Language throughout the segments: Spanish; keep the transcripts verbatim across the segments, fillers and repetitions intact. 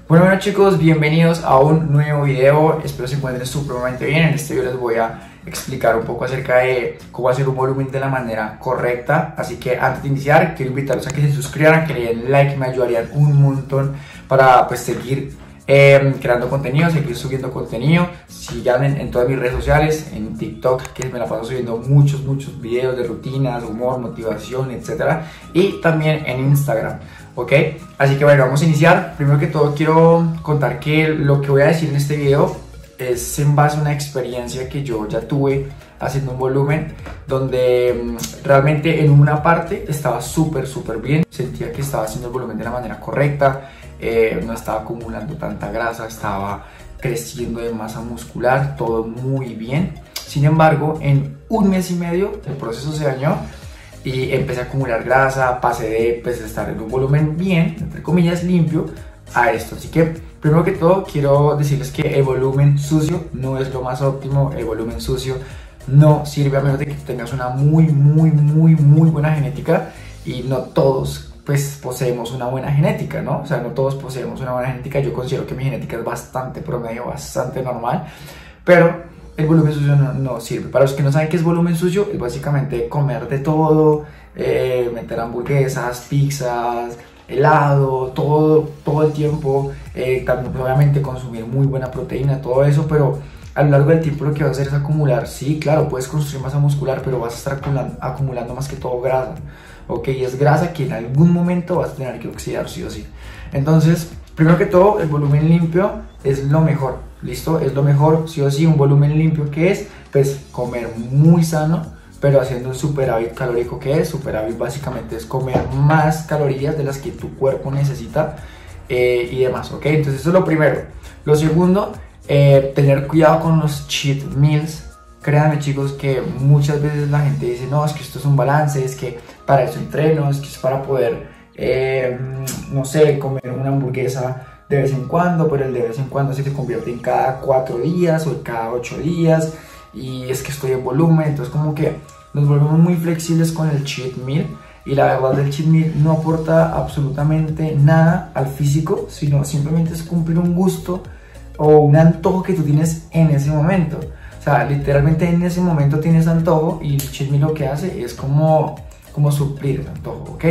Bueno, bueno chicos, bienvenidos a un nuevo video. Espero se encuentren supremamente bien. En este video les voy a explicar un poco acerca de cómo hacer un volumen de la manera correcta. Así que antes de iniciar, quiero invitarlos a que se suscriban, que le den like, me ayudarían un montón para pues seguir eh, creando contenido, seguir subiendo contenido. Sigan en, en todas mis redes sociales, en TikTok, que me la paso subiendo muchos, muchos videos de rutinas, humor, motivación, etcétera. Y también en Instagram. Ok, así que bueno, vamos a iniciar. Primero que todo quiero contar que lo que voy a decir en este video es en base a una experiencia que yo ya tuve haciendo un volumen, donde realmente en una parte estaba súper súper bien, sentía que estaba haciendo el volumen de la manera correcta, eh, no estaba acumulando tanta grasa, estaba creciendo de masa muscular, todo muy bien. Sin embargo, en un mes y medio el proceso se dañó y empecé a acumular grasa, pasé de pues, estar en un volumen bien, entre comillas, limpio, a esto. Así que, primero que todo, quiero decirles que el volumen sucio no es lo más óptimo. El volumen sucio no sirve a menos de que tengas una muy, muy, muy, muy buena genética. Y no todos, pues, poseemos una buena genética, ¿no? O sea, no todos poseemos una buena genética. Yo considero que mi genética es bastante promedio, bastante normal. Pero el volumen sucio no, no sirve. Para los que no saben qué es volumen sucio, es básicamente comer de todo, eh, meter hamburguesas, pizzas, helado, todo, todo el tiempo. Eh, también obviamente consumir muy buena proteína, todo eso, pero a lo largo del tiempo lo que vas a hacer es acumular. Sí, claro, puedes construir masa muscular, pero vas a estar acumulando, acumulando más que todo grasa. Ok, y es grasa que en algún momento vas a tener que oxidar sí o sí. Entonces, primero que todo, el volumen limpio es lo mejor. ¿Listo? Es lo mejor, sí o sí, un volumen limpio que es, pues comer muy sano, pero haciendo un superávit calórico. Que es superávit, básicamente es comer más calorías de las que tu cuerpo necesita eh, y demás, ¿ok? Entonces eso es lo primero. Lo segundo, eh, tener cuidado con los cheat meals. Créanme chicos que muchas veces la gente dice, no, es que esto es un balance, es que para eso entreno, es que es para poder, eh, no sé, comer una hamburguesa de vez en cuando, pero el de vez en cuando se te convierte en cada cuatro días o en cada ocho días, y es que estoy en volumen. Entonces como que nos volvemos muy flexibles con el cheat meal, y la verdad el cheat meal no aporta absolutamente nada al físico, sino simplemente es cumplir un gusto o un antojo que tú tienes en ese momento. O sea, literalmente en ese momento tienes antojo, y el cheat meal lo que hace es como, como suplir el antojo, ¿ok?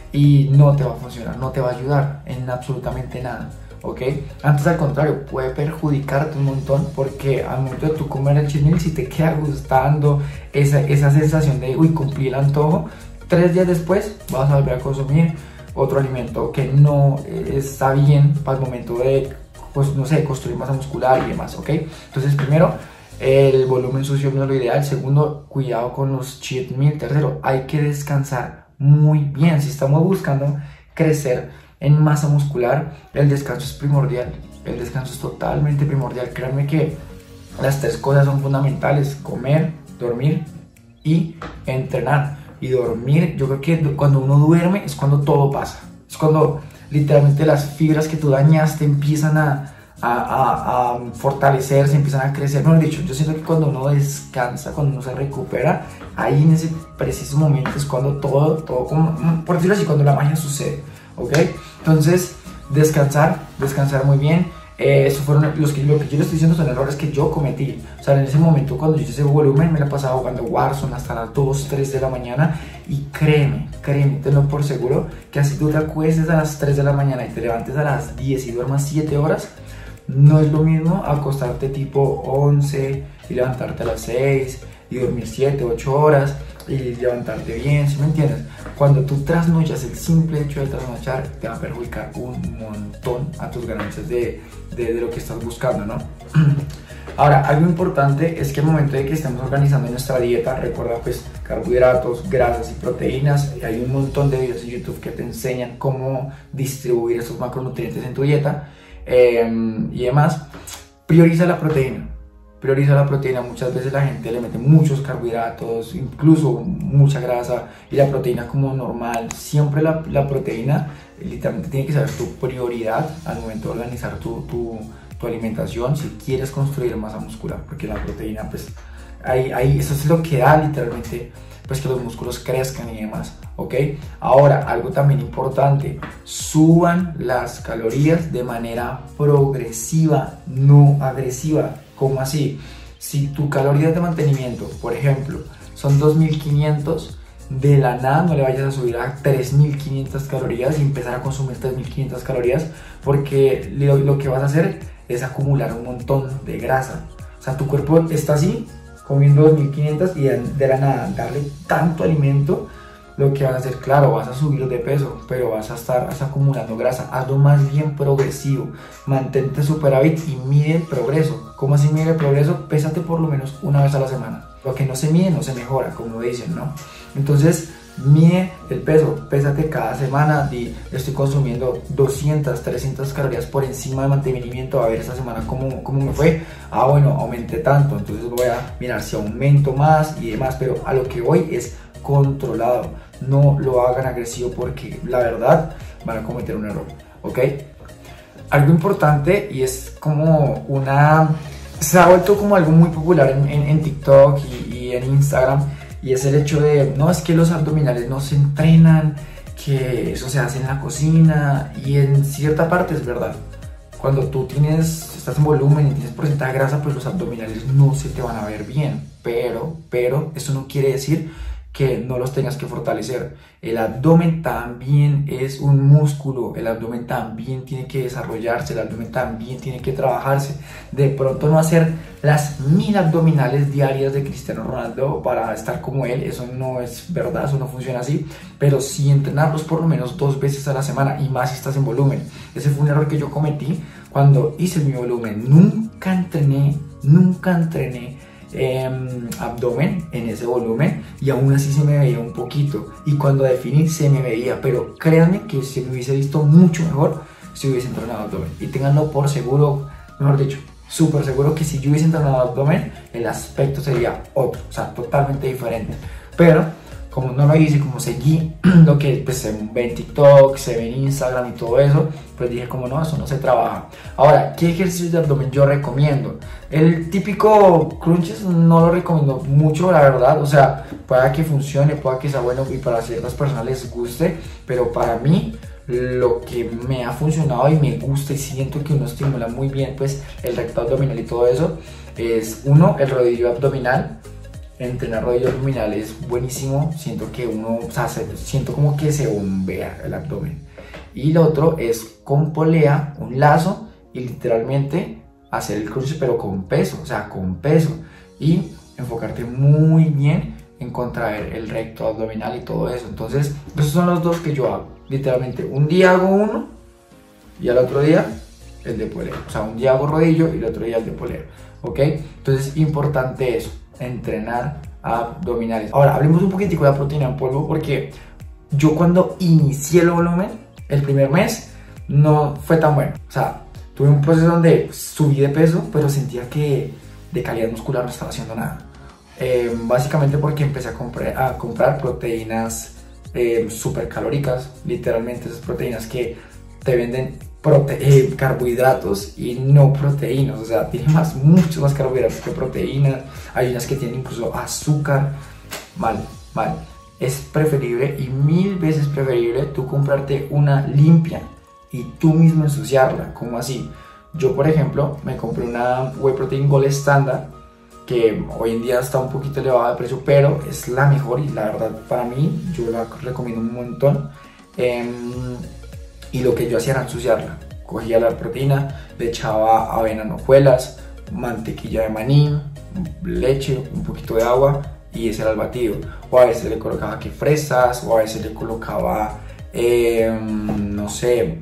Y no te va a funcionar, no te va a ayudar en absolutamente nada. ¿Ok? Antes, al contrario, puede perjudicarte un montón, porque al momento de tú comer el cheat meal, si te queda gustando esa, esa sensación de, uy, cumplí el antojo, tres días después vas a volver a consumir otro alimento que no eh, está bien para el momento de, pues, no sé, construir masa muscular y demás, ¿ok? Entonces, primero, el volumen sucio no es lo ideal. Segundo, cuidado con los cheat meal. Tercero, hay que descansar muy bien. Si estamos buscando crecer en masa muscular, el descanso es primordial. El descanso es totalmente primordial. Créanme que las tres cosas son fundamentales: comer, dormir y entrenar. Y dormir, yo creo que cuando uno duerme es cuando todo pasa. Es cuando literalmente las fibras que tú dañaste empiezan a, a, a, a fortalecerse, empiezan a crecer. Mejor dicho, yo siento que cuando uno descansa, cuando uno se recupera, ahí en ese preciso momento es cuando todo, todo como, por decirlo así, cuando la magia sucede. ¿Ok? Entonces, descansar, descansar muy bien. Eh, eso fueron los que, lo que yo les estoy diciendo son errores que yo cometí. O sea, en ese momento, cuando yo hice volumen, me la pasaba jugando Warzone hasta las dos, tres de la mañana. Y créeme, créeme, tenlo por seguro, que así tú te acuestes a las tres de la mañana y te levantes a las diez y duermas siete horas, no es lo mismo acostarte tipo once y levantarte a las seis y dormir siete, ocho horas y levantarte bien, ¿sí me entiendes? Cuando tú trasnochas, el simple hecho de trasnochar te va a perjudicar un montón a tus ganancias de, de, de lo que estás buscando, ¿no? Ahora, algo importante es que al momento de que estemos organizando nuestra dieta, recuerda pues carbohidratos, grasas y proteínas. Hay un montón de videos en YouTube que te enseñan cómo distribuir esos macronutrientes en tu dieta eh, y demás. Prioriza la proteína. Prioriza la proteína. Muchas veces la gente le mete muchos carbohidratos, incluso mucha grasa, y la proteína como normal. Siempre la, la proteína literalmente tiene que ser tu prioridad al momento de organizar tu, tu, tu alimentación si quieres construir masa muscular, porque la proteína pues ahí, ahí eso es lo que da literalmente pues que los músculos crezcan y demás, ¿ok? Ahora, algo también importante, suban las calorías de manera progresiva, no agresiva. ¿Cómo así? Si tu calorías de mantenimiento, por ejemplo, son dos mil quinientos, de la nada no le vayas a subir a tres mil quinientas calorías y empezar a consumir tres mil quinientas calorías, porque lo, lo que vas a hacer es acumular un montón de grasa. O sea, tu cuerpo está así, comiendo dos mil quinientas, y de, de la nada darle tanto alimento, lo que vas a hacer, claro, vas a subir de peso, pero vas a estar vas acumulando grasa. Hazlo más bien progresivo, mantente superávit y mide el progreso. ¿Cómo así mide el progreso? Pésate por lo menos una vez a la semana. Lo que no se mide no se mejora, como dicen, ¿no? Entonces, mide el peso, pésate cada semana, di, estoy consumiendo doscientas, trescientas calorías por encima de mantenimiento, a ver esta semana cómo, cómo me fue. Ah, bueno, aumenté tanto, entonces voy a mirar si aumento más y demás, pero a lo que voy es controlado, no lo hagan agresivo, porque la verdad van a cometer un error, ¿ok? Algo importante, y es como una... se ha vuelto como algo muy popular en, en, en TikTok y, y en Instagram, y es el hecho de, no, es que los abdominales no se entrenan, que eso se hace en la cocina, y en cierta parte es verdad. Cuando tú tienes, estás en volumen y tienes porcentaje de grasa, pues los abdominales no se te van a ver bien, pero, pero eso no quiere decir que no los tengas que fortalecer. El abdomen también es un músculo, el abdomen también tiene que desarrollarse, el abdomen también tiene que trabajarse. De pronto no hacer las mil abdominales diarias de Cristiano Ronaldo para estar como él, eso no es verdad, eso no funciona así, pero sí entrenarlos por lo menos dos veces a la semana, y más si estás en volumen. Ese fue un error que yo cometí cuando hice mi volumen. Nunca entrené, nunca entrené Eh, abdomen en ese volumen, y aún así se me veía un poquito, y cuando definí se me veía, pero créanme que se me hubiese visto mucho mejor si hubiese entrenado abdomen, y ténganlo por seguro, mejor dicho, súper seguro, que si yo hubiese entrenado abdomen el aspecto sería otro, o sea, totalmente diferente. Pero como no lo hice, como seguí lo que pues, se ve en TikTok, se ve en Instagram y todo eso, pues dije como no, eso no se trabaja. Ahora, ¿qué ejercicios de abdomen yo recomiendo? El típico crunches no lo recomiendo mucho, la verdad. O sea, pueda que funcione, pueda que sea bueno y para ciertas personas les guste, pero para mí lo que me ha funcionado y me gusta y siento que uno estimula muy bien pues el recto abdominal y todo eso, es uno, el rodillo abdominal. Entrenar rodillo abdominal es buenísimo, siento que uno, o sea, se, siento como que se bombea el abdomen. Y lo otro es con polea, un lazo, y literalmente hacer el crunch pero con peso, o sea, con peso, y enfocarte muy bien en contraer el recto abdominal y todo eso. Entonces, esos son los dos que yo hago, literalmente, un día hago uno y al otro día el de polea, o sea, un día hago rodillo y el otro día el de polea, ¿ok? Entonces, importante eso, entrenar abdominales. Ahora, hablemos un poquitico de la proteína en polvo, porque yo cuando inicié el volumen, el primer mes, no fue tan bueno. O sea, tuve un proceso donde subí de peso, pero sentía que de calidad muscular no estaba haciendo nada. Eh, básicamente porque empecé a comprar, a comprar proteínas eh, súper calóricas, literalmente esas proteínas que te venden Prote eh, carbohidratos y no proteínas, o sea, tiene más, muchos más carbohidratos que proteínas. Hay unas que tienen incluso azúcar. Mal, mal. Es preferible, y mil veces preferible, tú comprarte una limpia y tú mismo ensuciarla. ¿Cómo así? Yo, por ejemplo, me compré una Whey Protein Gold estándar, que hoy en día está un poquito elevada de precio, pero es la mejor, y la verdad para mí, yo la recomiendo un montón. Eh, Y lo que yo hacía era ensuciarla. Cogía la proteína, le echaba avena en hojuelas, mantequilla de maní, leche, un poquito de agua, y ese era el batido. O a veces le colocaba aquí fresas, o a veces le colocaba, eh, no sé,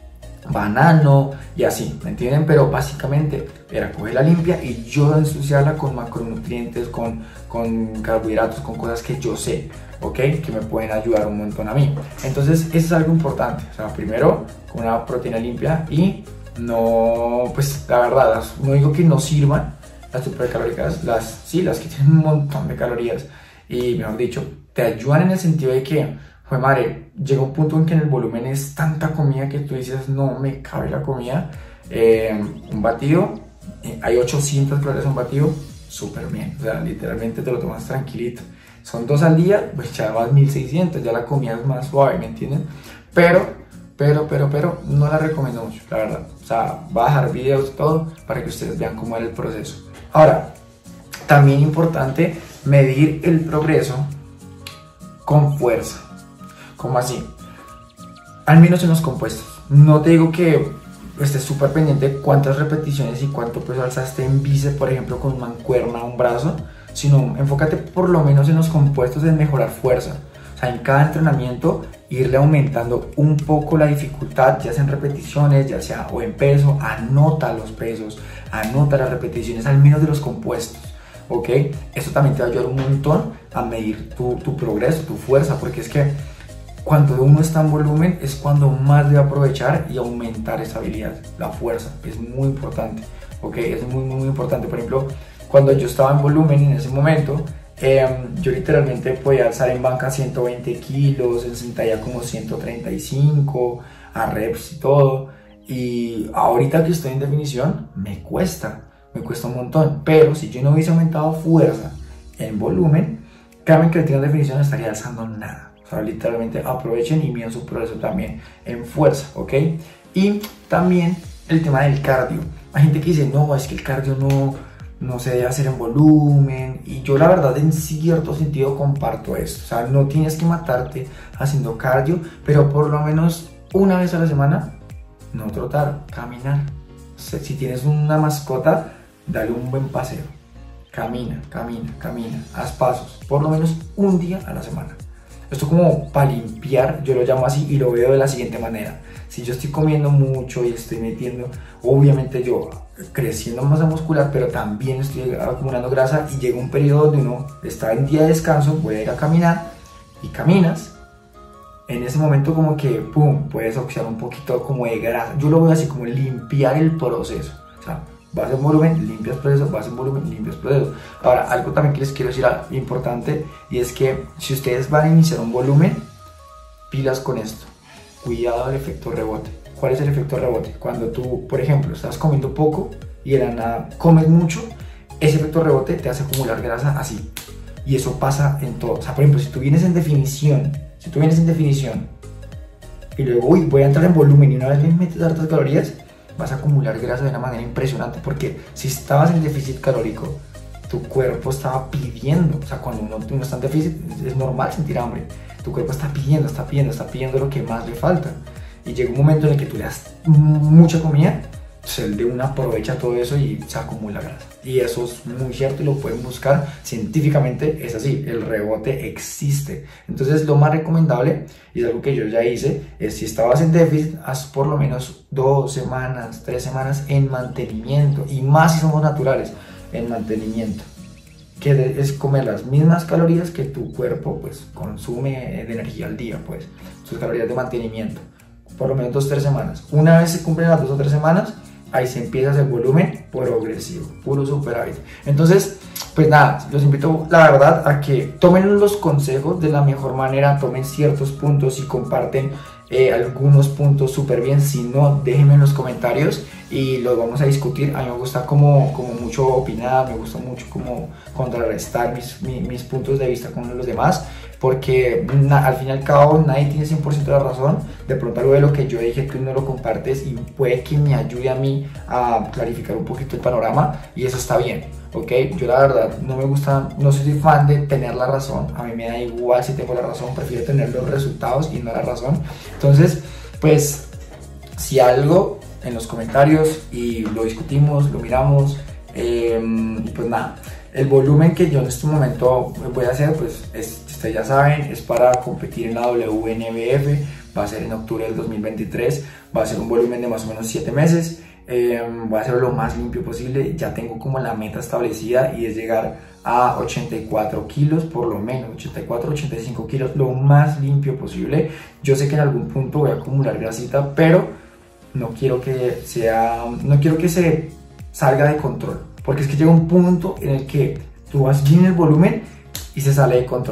banano y así, ¿me entienden? Pero básicamente era cogerla limpia y yo ensuciarla con macronutrientes, con, con carbohidratos, con cosas que yo sé, ¿ok? Que me pueden ayudar un montón a mí. Entonces eso es algo importante. O sea, primero con una proteína limpia, y no, pues la verdad, no digo que no sirvan las supercalóricas, las sí, las que tienen un montón de calorías, y mejor dicho, te ayudan en el sentido de que, pues madre, llega un punto en que en el volumen es tanta comida que tú dices, no me cabe la comida. Eh, un batido, eh, hay ochocientas calorías en un batido, súper bien, o sea, literalmente te lo tomas tranquilito. son dos al día, pues ya vas mil seiscientos, ya la comida es más suave, ¿me entienden? Pero, pero, pero, pero, no la recomiendo mucho, la verdad. O sea, voy a dejar videos y todo para que ustedes vean cómo era el proceso. Ahora, también importante medir el progreso con fuerza. ¿Cómo así? Al menos en los compuestos. No te digo que estés súper pendiente de cuántas repeticiones y cuánto peso alzaste en bíceps, por ejemplo, con mancuerna, un brazo, sino enfócate por lo menos en los compuestos en mejorar fuerza. O sea, en cada entrenamiento irle aumentando un poco la dificultad, ya sea en repeticiones, ya sea o en peso. Anota los pesos, anota las repeticiones, al menos de los compuestos, ¿ok? Eso también te va a ayudar un montón a medir tu, tu progreso, tu fuerza, porque es que cuando uno está en volumen es cuando más debe aprovechar y aumentar esa habilidad, la fuerza, es muy importante, ¿ok? Es muy, muy, muy importante. Por ejemplo, cuando yo estaba en volumen en ese momento, eh, yo literalmente podía alzar en banca ciento veinte kilos, en sentadilla como ciento treinta y cinco, a reps y todo, y ahorita que estoy en definición, me cuesta, me cuesta un montón, pero si yo no hubiese aumentado fuerza en volumen, créanme que el tiro en definición no estaría alzando nada. O sea, literalmente aprovechen y miren su progreso también en fuerza, ¿ok? Y también el tema del cardio. Hay gente que dice, no, es que el cardio no, no se debe hacer en volumen. Y yo la verdad en cierto sentido comparto esto. O sea, no tienes que matarte haciendo cardio, pero por lo menos una vez a la semana, no trotar, caminar. O sea, si tienes una mascota, dale un buen paseo. Camina, camina, camina, haz pasos, por lo menos un día a la semana. Esto como para limpiar, yo lo llamo así y lo veo de la siguiente manera. Si yo estoy comiendo mucho y estoy metiendo, obviamente yo creciendo masa muscular, pero también estoy acumulando grasa y llega un periodo donde uno está en día de descanso, voy a ir a caminar y caminas. En ese momento como que, pum, puedes oxidar un poquito como de grasa. Yo lo veo así como limpiar el proceso. O sea, vas en volumen, limpias proceso, vas en volumen, limpias proceso. Ahora, algo también que les quiero decir importante, y es que si ustedes van a iniciar un volumen, pilas con esto. Cuidado al efecto rebote. ¿Cuál es el efecto rebote? Cuando tú, por ejemplo, estás comiendo poco y de la nada comes mucho, ese efecto rebote te hace acumular grasa así. Y eso pasa en todo. O sea, por ejemplo, si tú vienes en definición, si tú vienes en definición y luego, uy, voy a entrar en volumen y una vez me metes hartas calorías, vas a acumular grasa de una manera impresionante, porque si estabas en déficit calórico, tu cuerpo estaba pidiendo, o sea, cuando uno, uno está en déficit es normal sentir hambre, tu cuerpo está pidiendo, está pidiendo, está pidiendo lo que más le falta, y llega un momento en el que tú le das mucha comida, entonces el de una aprovecha todo eso y se acumula grasa, y eso es muy cierto y lo pueden buscar científicamente, es así, el rebote existe. Entonces lo más recomendable, y es algo que yo ya hice, es si estabas en déficit, haz por lo menos dos semanas, tres semanas en mantenimiento, y más si somos naturales, en mantenimiento, que es comer las mismas calorías que tu cuerpo pues consume de energía al día, pues sus calorías de mantenimiento, por lo menos dos, tres semanas. Una vez se cumplen las dos o tres semanas, ahí se empieza a hacer volumen progresivo, puro superávit. Entonces, pues nada, los invito la verdad a que tomen los consejos de la mejor manera, tomen ciertos puntos y comparten eh, algunos puntos súper bien. Si no, déjenme en los comentarios y los vamos a discutir. A mí me gusta como, como mucho opinar, me gusta mucho como contrarrestar mis, mis, mis puntos de vista con los demás, porque na, al fin y al cabo nadie tiene cien por ciento de la razón. De pronto algo de lo que yo dije tú no lo compartes y puede que me ayude a mí a clarificar un poquito el panorama, y eso está bien, ¿ok? Yo la verdad no me gusta, no soy fan de tener la razón. A mí me da igual si tengo la razón, prefiero tener los resultados y no la razón. Entonces, pues, si algo, en los comentarios y lo discutimos, lo miramos, eh, y pues nada, el volumen que yo en este momento voy a hacer, pues es, ustedes ya saben, es para competir en la W N B F, va a ser en octubre del dos mil veintitrés, va a ser un volumen de más o menos siete meses, eh, voy a hacerlo lo más limpio posible. Ya tengo como la meta establecida y es llegar a ochenta y cuatro kilos, por lo menos ochenta y cuatro, ochenta y cinco kilos, lo más limpio posible. Yo sé que en algún punto voy a acumular grasita, pero no quiero que sea, no quiero que se salga de control, porque es que llega un punto en el que tú vas bien el volumen y se sale de control,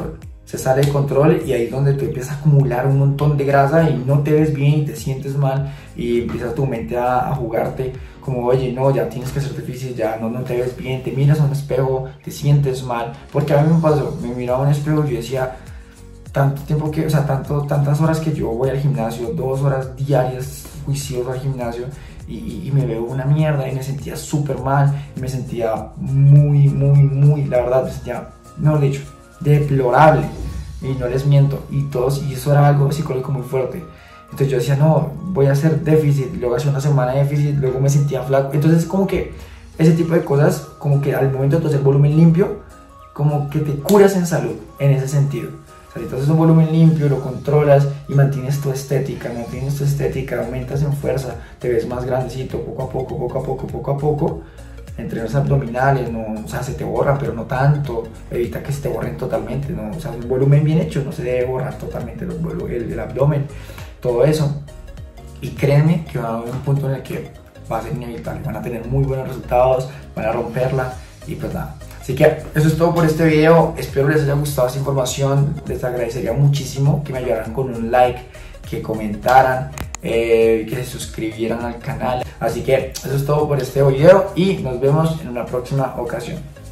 se sale de control y ahí es donde tú empiezas a acumular un montón de grasa y no te ves bien y te sientes mal y empieza tu mente a, a jugarte como, oye, no, ya tienes que hacer difícil, ya no, no te ves bien, te miras a un espejo, te sientes mal, porque a mí me pasó, me miraba a un espejo y yo decía, tanto tiempo que, o sea, tanto, tantas horas que yo voy al gimnasio, dos horas diarias juicioso al gimnasio y, y, y me veo una mierda y me sentía súper mal, y me sentía muy, muy, muy, la verdad, me sentía, mejor dicho, deplorable, y no les miento, y todos, y eso era algo psicológico muy fuerte. Entonces yo decía, no, voy a hacer déficit, luego hacía una semana de déficit, luego me sentía flaco. Entonces como que ese tipo de cosas, como que al momento de hacer volumen limpio, como que te curas en salud, en ese sentido. O sea, si tú haces un volumen limpio, lo controlas y mantienes tu estética, mantienes tu estética, aumentas en fuerza, te ves más grandecito, poco a poco, poco a poco, poco a poco, entrenos abdominales, no, o sea, se te borran, pero no tanto, evita que se te borren totalmente, ¿no? O sea, un volumen bien hecho, no se debe borrar totalmente el, el, el abdomen, todo eso. Y créanme que va a haber un punto en el que va a ser inevitable, van a tener muy buenos resultados, van a romperla y pues nada. Así que eso es todo por este video, espero les haya gustado esta información, les agradecería muchísimo que me ayudaran con un like, que comentaran, eh, que se suscribieran al canal. Así que eso es todo por este video y nos vemos en una próxima ocasión.